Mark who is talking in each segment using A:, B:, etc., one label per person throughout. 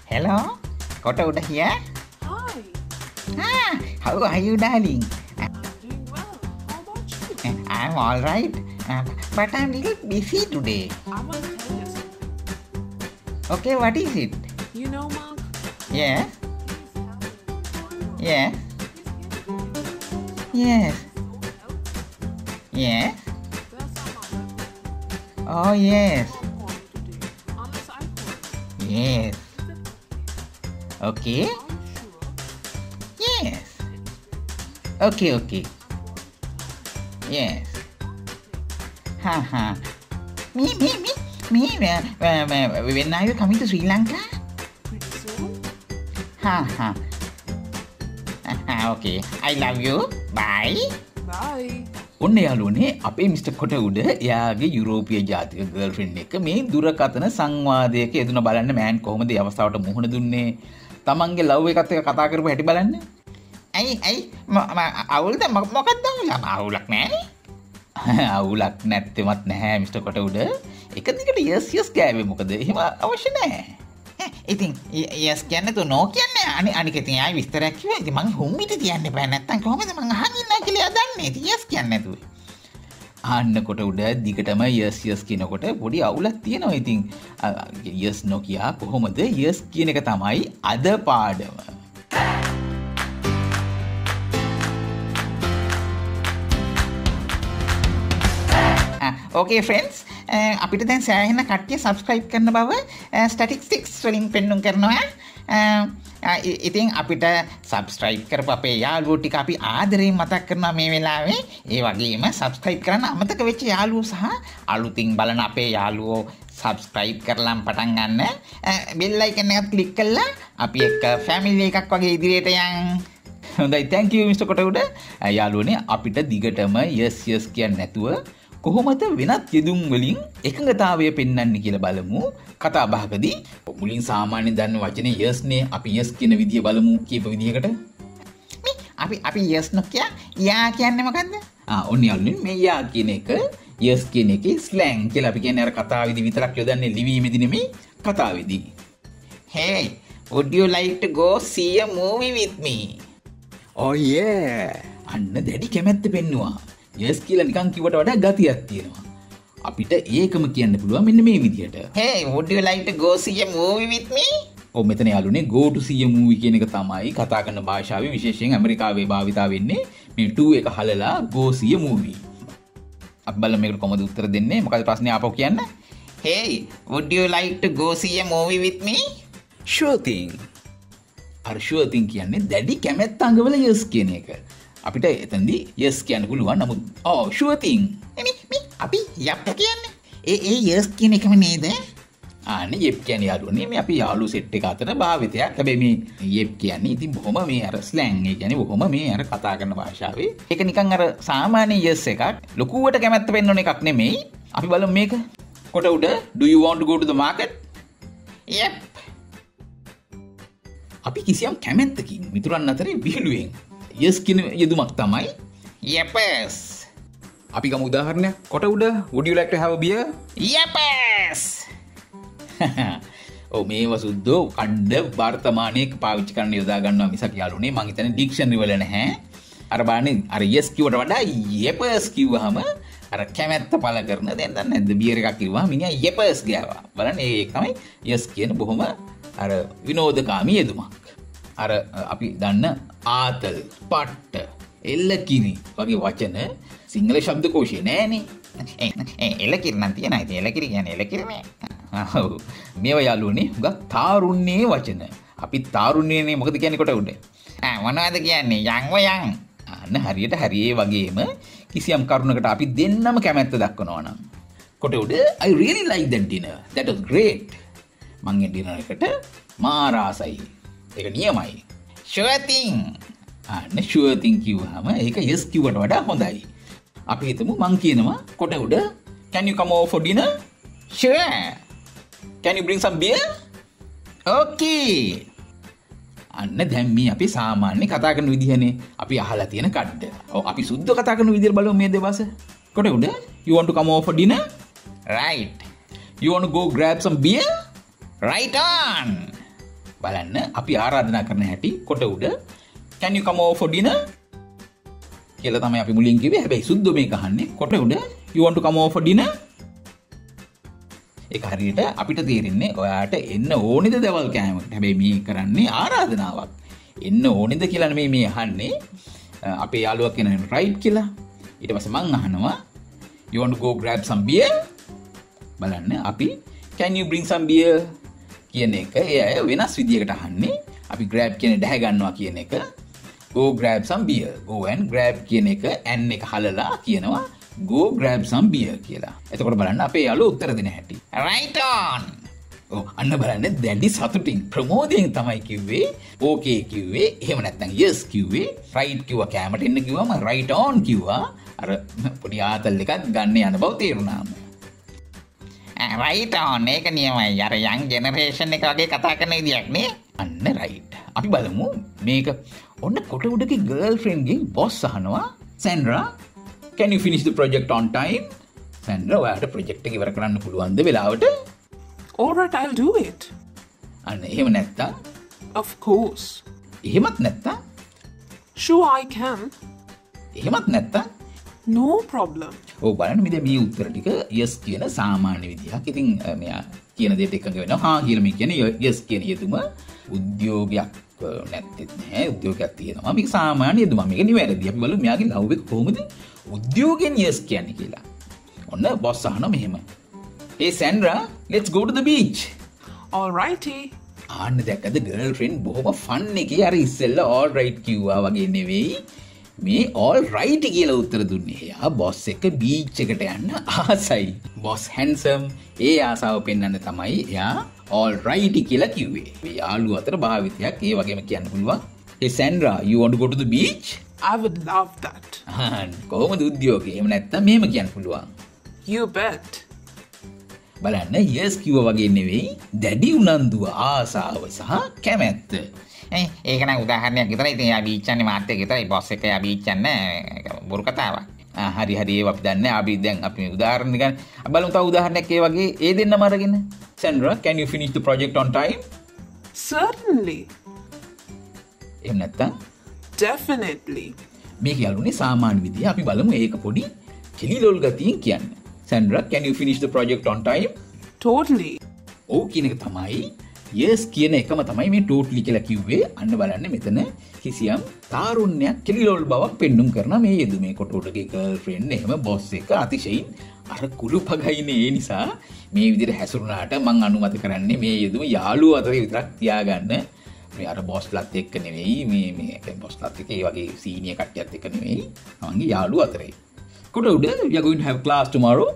A: Hello, Kota Uda here.
B: Hi,
A: How are you, darling?
B: I'm doing well. How about you?
A: I'm all right, but I'm a little busy today.
B: I want to tell you something.
A: Okay, what is it?
B: You know, Mark,
A: Yes,
B: he's having a
A: yes,
B: He's
A: yes,
B: getting
A: yes.
B: There's some other
A: Oh, yes,
B: not calling today. Unless I call.
A: yes.
B: Is it
A: Okay,
B: Are you sure?
A: yes. Okay. Yes. Ha. Me. When are you coming to Sri Lanka?
B: Pretty soon.
A: Ha. Okay. I love you. Bye.
B: Bye.
C: ඔන්න යාළුවනේ අපේ mister කොට උඩ එයාගේ යුරෝපීය ජාතික girlfriend එක මේ දුරකථන සංවාදයක යෙදුන බලන්න මෑන් කොහොමද මේ අවස්ථාවට මුහුණ දුන්නේ තමන්ගේ ලව් එකත් එක්ක කතා කරපු හැටි බලන්න
A: ඇයි අවුල්ද මොකක්ද අවුලක් නෑනේ
C: අවුලක් නැත්තෙමත් නැහැ මිස්ටර් කොට උඩ එක දිගට යස් ගෑවේ මොකද එහෙම අවශ්‍ය නැහැ
A: ඉතින් යස් කියන්නේ තු නෝ කියන්නේ අනික ඉතින් ආයි විස්තරයක් කිව්වා ඉතින් මං හුම්මිට තියන්න බෑ නැත්තම් කොහොමද මං අහන් ඉන්නා කියලා දන්නේ ඉතින් යස් කියන්නේ නැතුව
C: ආන්න කොට උඩ දිගටම යස් කියනකොට පොඩි අවුලක් තියෙනවා ඉතින් යස් නොකිය කොහොමද යස් කියන එක තමයි අද පාඩම
A: ඕකේ ෆ්‍රෙන්ඩ්ස් අපිට දැන් සෑහෙන කට්ටිය සබ්ස්ක්‍රයිබ් කරන බව ස්ටැටිස්ටික්ස් වලින් පෙන්නුම් කරනවා ඉතින් අපිට සබස්ක්‍රයිබ් කරපු අපේ යාළුවෝ ටික අපි ආදරයෙන් මතක් කරනවා මේ වෙලාවේ ඒ වගේම සබස්ක්‍රයිබ් කරන්න අමතක වෙච්ච යාළුවෝ සහ අලුතින් බලන අපේ යාළුවෝ සබස්ක්‍රයිබ් කරලා පටන් ගන්න බෙල් අයිකන් එකත් ක්ලික් කරලා අපි එක්ක ෆැමිලි එකක් වගේ ඉදිරියට යන්
C: හොඳයි thank you මිස්ටර් කොට උඩ යාළුවනේ අපිට දිගටම යස් කියන්නේ නැතුව කොහොමද වෙනත් යෙදුම් වලින් එකඟතාවය පෙන්වන්නේ කියලා බලමු කතා බහකදී මුලින් සාමාන්‍යයෙන් දන්න වචනේ යස් නේ අපි යස් කියන විදිය බලමු කීප විදියකට
A: අපි යස් නොකිය යා කියන්නේ මොකද්ද
C: ඔන්න යාළුවනේ මේ යා කියන එක යස් කියන එකේ ස්ලැං කියලා අපි කියන්නේ අර කතාවේදී විතරක් යොදන්නේ ලිවීමේදී නෙමෙයි කතාවේදී
A: hey would you like to go see a movie with me
C: oh yeah අන්න දැඩි කැමැත්ත පෙන්නවා යස් කියලා නිකන් කිව්වට වඩා ගතියක් තියෙනවා. අපිට ඒකම කියන්න පුළුවන් මෙන්න මේ විදිහට.
A: Hey, would you like to go see a movie with me?
C: ඔව් මෙතන යාළුවනේ go to see a movie කියන එක තමයි කතා කරන භාෂාවේ විශේෂයෙන් ඇමරිකාවේ භාවිතා වෙන්නේ. මේ to එක හලලා go see a movie. අපි බලමු මේකට කොහොමද උත්තර දෙන්නේ. මොකද ප්‍රශ්නේ ආපහු කියන්න.
A: Hey, would you like to go see a movie with me?
C: Sure thing. අර sure thing කියන්නේ දැඩි කැමැත්ත අඟවල yes කියන එක. අපිට එතනදී yes කියන්න පුළුවන් නමුත් sure thing
A: මේ අපි යප් කියන්නේ ඒ yes කියන එකම නේද
C: අනේ yep කියන්නේ යාළුවනේ මේ අපි යාළු සෙට් එක අතර භාවිතයක් හැබැයි මේ yep කියන්නේ ඉතින් බොහොම මේ අර ස්ලැං ඒ කියන්නේ බොහොම මේ අර කතා කරන භාෂාවේ ඒක නිකන් අර සාමාන්‍ය yes එකක් ලොකුවට කැමැත්ත පෙන්වන එකක් නෙමෙයි අපි බලමු මේක කොට උඩ do you want to go to the market
A: yep
C: අපි කිසියම් කැමැත්තකින් මිතුරන් අතරේ විහිළුවෙන් yes කියන යෙදුමක් තමයි
A: yes
C: අපි ගමු උදාහරණයක් කොට උඩ would you like to have a beer
A: yes
C: ඔව් මේව සුද්දෝ කණ්ඩ වර්තමානයේ පාවිච්චි කරන්න යොදා ගන්නවා මිසක් යාළුවනේ මං හිතන්නේ ඩික්ෂනරි වල නැහැ අර බලන්නේ අර yes කිව්වට වඩා yes කිව්වහම අර කැමැත්ත පළ කරන දැන් දන්නේ නැද්ද බියර් එකක් කිව්වහම මිනිහා yes ගෑවා බලන්න ඒ තමයි yes කියන බොහොම අර විනෝදකාමී යෙදුමක් අර අපි දන්න ආතල් පට්ට එල්ලකිරි වගේ වචන සිංහල ශබ්දකෝෂේ නෑනේ
A: එලකිරි නම් තියෙනවා ඉතින් එලකිරි කියන්නේ එලකිරිනේ
C: ඔව් මේවා යාළුවනේ හුඟක් තාරුණ්‍යයේ වචන අපි තාරුණ්‍යනේ මොකද කියන්නේ කොට උඩ
A: මොනවද කියන්නේ යන්ව යන්
C: අන්න හරියට හරියේ වගේම කිසියම් කරුණකට අපි දෙන්නම කැමැත්ත දක්වනවා නම් කොට උඩ I really like that dinner that was great මං ඒ ඩිනර් එකට මාරාසයි ඒක නියමයි
A: sure thing
C: අන්න sure thing කිව්වහම ඒක yes කිව්වට වඩා හොඳයි අපි හිතමු මං කියනවා කොට උඩ can you come over for dinner
A: sure
C: can you bring some beer
A: okay
C: අන්න දැන් මේ අපි සාමාන්‍ය කතා කරන විදිහනේ අපි අහලා තියෙන කඩ්ඩ. ඔව් අපි සුද්ධ කතා කරන විදිහට බලමු මේ දෙවස. කොට උඩ you want to come over for dinner?
A: right
C: You want to go grab some beer?
A: right on
C: බලන්න අපි ආරාධනා කරන හැටි කොට උඩ can you come over for dinner කියලා තමයි අපි මුලින් කිව්වේ. හැබැයි සුද්ධ මේක අහන්නේ කොට උඩ you want to come over for dinner. ඒක හරියට අපිට තේරෙන්නේ ඔයාට එන්න ඕනිද දවල් කෑමකට. හැබැයි මේ කරන්නේ ආරාධනාවක්. එන්න ඕනිද කියලා නෙමෙයි මේ අහන්නේ. අපේ යාළුවා කියනවා right කියලා. ඊට පස්සේ මං අහනවා you want to go grab some beer. බලන්න අපි can you bring some beer කියන එක ඒ අය වෙනස් විදියකට අහන්නේ. අපි grab කියන්නේ දැහැ ගන්නවා කියන එක. go grab some beer. go and grab කියන එක n එක හලලා කියනවා go grab some beer කියලා. එතකොට බලන්න අපේ යාළුවෝ උත්තර දෙන හැටි.
A: right on.
C: අන්න බලන්න දැඩි සතුටින් ප්‍රමෝදයෙන් තමයි කිව්වේ okay කිව්වේ. එහෙම නැත්නම් yes කිව්වේ. right කිව්වා කැමරට එන්න කිව්වම right on කිව්වා. අර පොඩි ආතල් එකක් ගන්න යන බව තේරුණාම.
A: right on. ඒක නියමයි. අර young generation එක වගේ කතා කරන විදියක් නේ.
C: අන්න right. අපි බලමු මේක ඔන්න කොට උඩගේ girlfriend ගෙන් boss අහනවා Sandra can you finish the project on time? Sandra ඔයාට project එක ඉවර කරන්න පුළුවන්ද වෙලාවට?
B: Alright, I'll do it.
C: අන්න එහෙම නැත්තම්
B: Of course.
C: එහෙමත් නැත්තම්
B: Sure, I can.
C: එහෙමත් නැත්තම්
B: No problem.
C: බලන්න මේ උත්තර ටික yes කියන සාමාන්‍ය විදිහක්. ඉතින් මෙයා කියන දේට එකඟ වෙනවා. හා කියලා මේ කියන්නේ yes කියන යෙදුම උද්‍යෝගයක් නැත්තේ නෑ. උද්‍යෝගයක් තියෙනවා. මේක සාමාන්‍ය යෙදුම. මේක නිවැරදි. අපි බලමු මෙයාගේ ලව් එක කොහොමද උද්‍යෝගයෙන් yes කියන්නේ කියලා. ඔන්න boss අහනවා මෙහෙම. Hey Sandra, let's go to the beach.
B: Alrighty.
C: ආන්න දැක්කද girlfriend බොහොම fun එකේ අර ඉස්සෙල්ලා all right කිව්වා වගේ නෙවෙයි. මේ all right කියලා උත්තර දුන්නේ. එයා boss එක beach එකට යන්න ආසයි. boss handsome. ඒ ආසාව පෙන්වන්න තමයි එයා all right කියලා කිව්වේ. මේ යාළුවෝ අතර භාවිතයක් ඒ වගේම කියන්න පුළුවන්. Hey Sandra, you want to go to the beach?
B: I would love that.
C: කොහොමද උද්‍යෝගය? එහෙම නැත්නම් මෙහෙම කියන්න පුළුවන්.
B: You bet.
C: බලන්න yes කිව්වා වගේ නෙවෙයි. දැඩි උනන්දුව, ආසාව සහ කැමැත්ත.
A: ඒක නම් උදාහරණයක් විතරයි. ඉතින් යා බීච් යන්නේ මාත් එක්ක විතරයි. බොස් එක යා බීච් යන්නේ බොරු කතාවක්.
C: හරි ඒක අපි දන්නේ. අපි දැන් අපි මේ උදාහරණ ගන්න. අපි බලමු තව උදාහරණයක් ඒ වගේ ඒ දෙන්නම අරගෙන. Sandra, can you finish the project on time?
B: Certainly.
C: එහෙම නැත්නම්
B: Definitely.
C: මේක යාළුවනේ සාමාන්‍ය විදිය. අපි බලමු ඒක පොඩි කෙලිලොල් ගතියෙන් කියන්න. Sandra, can you finish the project on time?
B: Totally.
C: ඔව් කියන එක තමයි yes කියන එකම තමයි මේ totally කියලා කිව්වේ. අන්න බලන්න මෙතන කිසියම් තාරුණ්‍යයක් කෙලිලොල් බවක් පෙන්눔 කරන මේ යෙදුමේ කොටුටගේ girlfriend එහෙම boss එක අතිශයින් අර කුළු පගයිනේ. ඒ නිසා මේ විදිහට හැසිරුණාට මම අනුමත කරන්නේ මේ යෙදුම යාළුවෝ අතර විතරක් තියාගන්න. මේ අර bossලත් එක්ක නෙවෙයි මේ bossලත් එක්ක ඒ වගේ senior කට්ටියත් එක්ක නෙවෙයි. තමන්ගේ යාළුවෝ අතරේ. කොට උඩ we are going to have class tomorrow.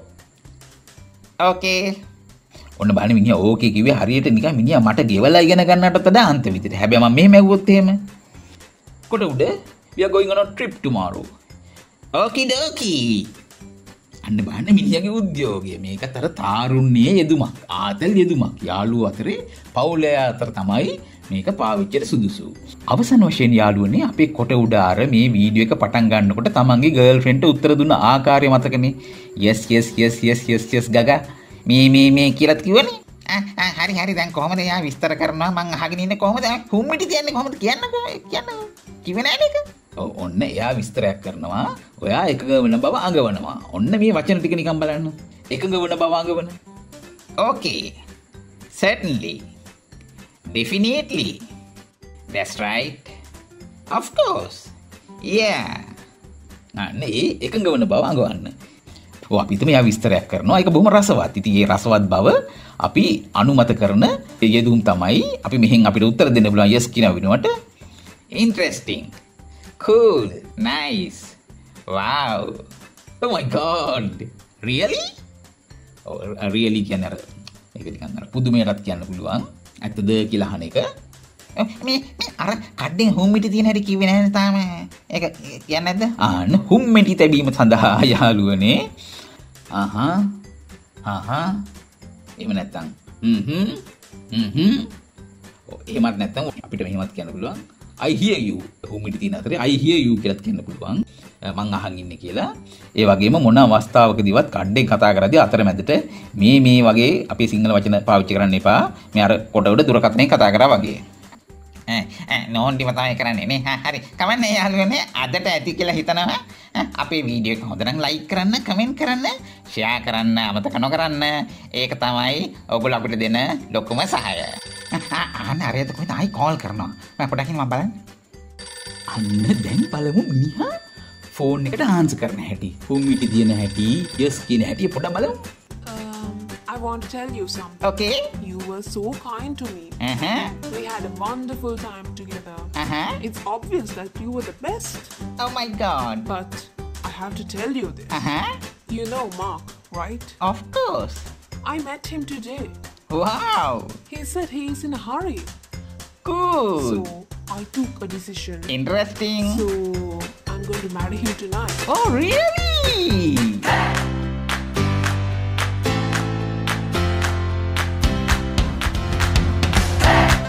A: okay.
C: ඔන්න බලන්න මිනිහා ඕකේ කිව්වේ හරියට නිකන් මිනිහා මට ගෙවලා ඉගෙන ගන්නටත් වඩා අන්ත විදිහට. හැබැයි මම මෙහෙම ඇහුවොත් එහෙම. කොට උඩ we are going on a trip tomorrow.
A: okay dokie.
C: අන්න බලන්න මිනිහාගේ උද්‍යෝගය. මේකත් අර තාරුණ්‍යයේ යෙදුමක්. ආතල් යෙදුමක්. යාළුවෝ අතරේ පවුලේ අතර තමයි මේක පාවිච්චියට සුදුසු. අවසන් වශයෙන් යාළුවනේ අපේ කොට උඩ අර මේ වීඩියෝ එක පටන් ගන්නකොට තමන්ගේ ගර්ල්ෆ්‍රෙන්ඩ්ට උත්තර දුන්න ආකාරය මතකනේ. yes yes yes yes yes yes ගගා මේ කියලාත් කිව්වනේ.
A: හරි දැන් කොහොමද යා විස්තර කරනවා මං අහගෙන ඉන්නේ කොහොමද හුම්මිටි තියන්නේ කොහොමද කියන්නකෝ කිව්වේ නෑ නේද?
C: ඔන්න එයා විස්තරයක් කරනවා. ඔයා එකඟ වෙන බව අඟවනවා. ඔන්න මේ වචන ටික නිකන් බලන්න. එකඟ වෙන බව අඟවන.
A: okay. certainly. definitely. that's right. of course. yeah.
C: අනේ එකඟ වෙන බව අඟවන්න. අපි හිතමු එයා විස්තරයක් කරනවා. ඒක බොහොම රසවත්. ඉතින් මේ රසවත් බව අපි අනුමත කරන යෙදුම් තමයි අපි මෙහෙන් අපිට උත්තර දෙන්න පුළුවන් yes කියන වෙනුවට
A: interesting, cool, nice, wow,
C: oh my god,
A: really?
C: really කියන්නේ අර ඒක නිකන් අර පුදුමයටත් කියන්න පුළුවන්. ඇත්තද කියලා අහන එක.
A: මේ අර කඩෙන් හුම්මිටි තියෙන හැටි කිව්වේ නැහැ තාම. ඒක කියන්නේ නැද්ද?
C: ආන්න හුම්මිටි තැබීම සඳහා යාළුවනේ. එහෙම නැත්තම් එහෙමත් නැත්තම් අපිට මෙහෙමත් කියන්න පුළුවන් I hear you. හුම්මිටි තියෙන අතරේ I hear you කියලාත් කියන්න පුළුවන්. මං අහන් ඉන්නේ කියලා. ඒ වගේම මොන අවස්ථාවකදීවත් කඩෙන් කතා කරද්දී අතරමැදට මේ වගේ අපි සිංහල වචන පාවිච්චි කරන්න එපා. මේ අර කොට උඩ දුරකථනයෙන් කතා කරා වගේ.
A: නෝන්ටිම තමයි කරන්නේ නේ. හරි. කමන්නේ යාළුවනේ අදට ඇති කියලා හිතනවා. අපේ වීඩියෝ එක හොඳ නම් ලයික් කරන්න, කමෙන්ට් කරන්න, ෂෙයා කරන්න, අමතක නොකරන්න. ඒක තමයි ඔයගොල්ලෝ අපිට දෙන ලොකුම සහාය. අන්න අරයද කොහෙද ආයි කෝල් කරනවා. මම පොඩ්ඩකින් මම බලන්න.
C: අන්න දැන් බලමු මිනිහා ෆෝන් එකට ආන්සර් කරන හැටි. ෆෝන් එක දින හැටි, යස් කියන හැටි පොඩ්ඩක් බලමු.
B: I want to tell you something.
A: Okay.
B: You were so kind to me. We had a wonderful time together. It's obvious that you were the best.
A: Oh my god.
B: But I have to tell you this. You know Mark, right?
A: Of course.
B: I met him today.
A: Wow.
B: He said he is in a hurry.
A: Cool.
B: So I took a decision.
A: Interesting.
B: So I'm going to marry him tonight.
A: Oh really?